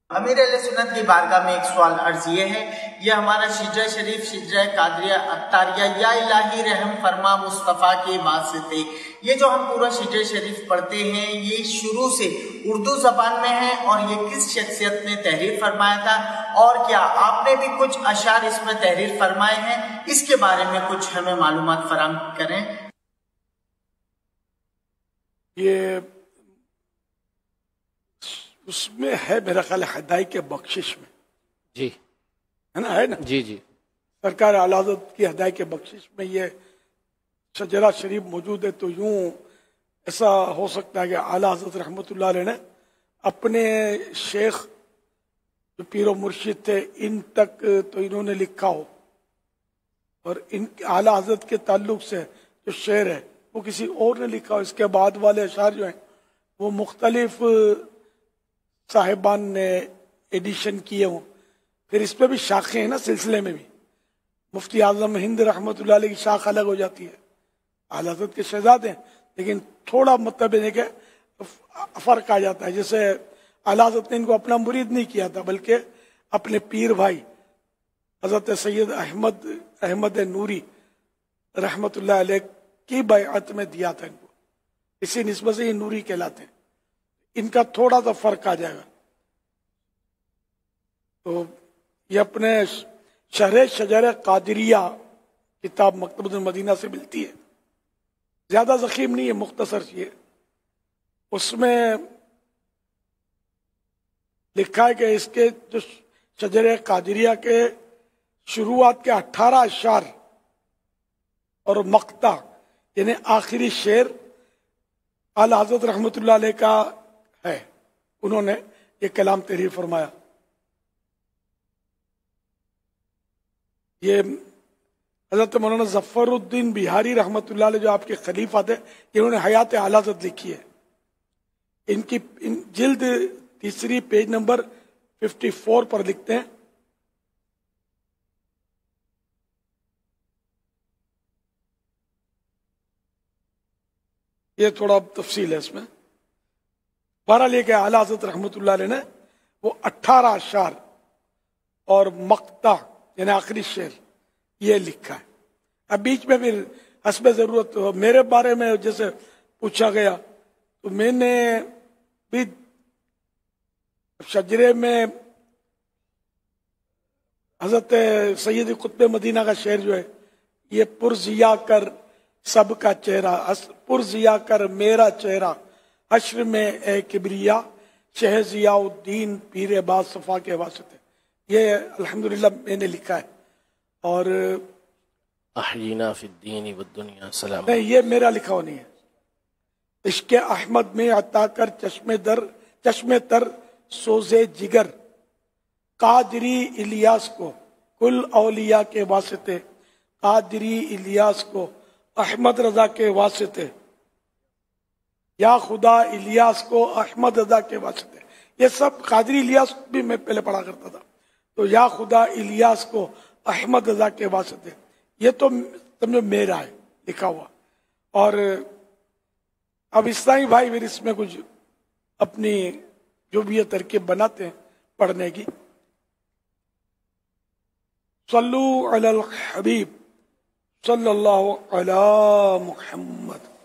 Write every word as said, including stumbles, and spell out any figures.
امیر اہل سنت کی بارگاہ میں ایک سوال عرض یہ ہے، یہ ہمارا شجرہ شریف شجرہ قادریہ اتاریہ یا الہی رحم فرما مصطفیٰ کے واسطے، یہ جو ہم پورا شجرہ شریف پڑھتے ہیں یہ شروع سے اردو زبان میں ہے، اور یہ کس شخصیت نے تحریر فرمایا تھا، اور کیا آپ نے بھی کچھ اشعار اس میں تحریر فرمائے ہیں؟ اس کے بارے میں کچھ ہمیں معلومات فراہم کریں۔ یہ اس میں ہے میرا خیال ہدایت کے بخشش میں، جی ہے نا ہے نا جی جی سرکار اعلیٰ حضرت کی ہدایت کے بخشش میں یہ شجرہ شریف موجود ہے۔ تو یوں ایسا ہو سکتا ہے کہ اعلیٰ حضرت رحمۃ اللہ علیہ نے اپنے شیخ جو پیر و مرشد تھے ان تک تو انہوں نے لکھا ہو، اور ان اعلیٰ حضرت کے تعلق سے جو شعر ہے وہ کسی اور نے لکھا ہو۔ اس کے بعد والے اشعار جو ہیں وہ مختلف صاحبان نے ایڈیشن کیے ہوں، پھر اس پہ بھی شاخیں ہیں نا، سلسلے میں بھی مفتی اعظم ہند رحمۃ اللہ علیہ کی شاخ الگ ہو جاتی ہے، اعلیٰ حضرت کے شہزادے ہیں، لیکن تھوڑا مطلب ہے کہ فرق آ جاتا ہے۔ جیسے اعلیٰ حضرت نے ان کو اپنا مرید نہیں کیا تھا بلکہ اپنے پیر بھائی حضرت سید احمد احمد نوری رحمۃ اللہ علیہ کی بیعت میں دیا تھا ان کو، اسی نسبت سے یہ نوری کہلاتے ہیں۔ ان کا تھوڑا سا فرق آ جائے گا۔ تو یہ اپنے شرح شجر قادریہ کتاب مکتبۃ المدینہ سے ملتی ہے، زیادہ ضخیم نہیں ہے، مختصر سی ہے۔ اس میں لکھا ہے کہ اس کے جو شجر قادریہ کے شروعات کے اٹھارہ اشعار اور مقطع یعنی آخری شعر اعلیٰ حضرت رحمۃ اللہ علیہ کا ہے، انہوں نے یہ کلام تحریر فرمایا۔ یہ حضرت مولانا ظفر الدین بہاری رحمۃ اللہ علیہ جو آپ کے خلیفہ تھے، انہوں نے حیات اعلیٰ حضرت لکھی ہے۔ ان کی ان جلد تیسری پیج نمبر ففٹی فور پر لکھتے ہیں، یہ تھوڑا تفصیل ہے اس میں۔ بہرحال یہ کہ اعلیٰ حضرت رحمۃ اللہ علیہ نے وہ اٹھارہ اشعار اور مقطع یعنی آخری شعر یہ لکھا ہے۔ اب بیچ میں پھر حسب ضرورت میرے بارے میں جیسے پوچھا گیا تو میں نے بھی شجرے میں حضرت سید قطب مدینہ کا شعر جو ہے، یہ پرزیا کر سب کا چہرہ، پرزیا کر میرا چہرہ حشر میں اے کبریا، شہ ضیاء الدین پیر باز صفا کے واسطے، یہ الحمدللہ میں نے لکھا ہے۔ اور احیینا فی الدین والدنیا سلام، نہیں یہ میرا لکھا ہوا نہیں ہے۔ عشق احمد میں عطا کر چشم در چشم تر سوزے جگر، قادری الیاس کو کل اولیاء کے واسطے، قادری الیاس کو احمد رضا کے واسطے، یا خدا الیاس کو احمد رضا کے واسطے، یہ سب قادری الیاس بھی میں پہلے پڑھا کرتا تھا، تو یا خدا الیاس کو احمد رضا کے واسطے، یہ تو سمجھو میرا ہے لکھا ہوا۔ اور اب اسلامی بھائی پھر اس میں کچھ اپنی جو بھی یہ ترکیب بناتے ہیں پڑھنے کی۔ صلو علی الحبیب صلی اللہ علی محمد۔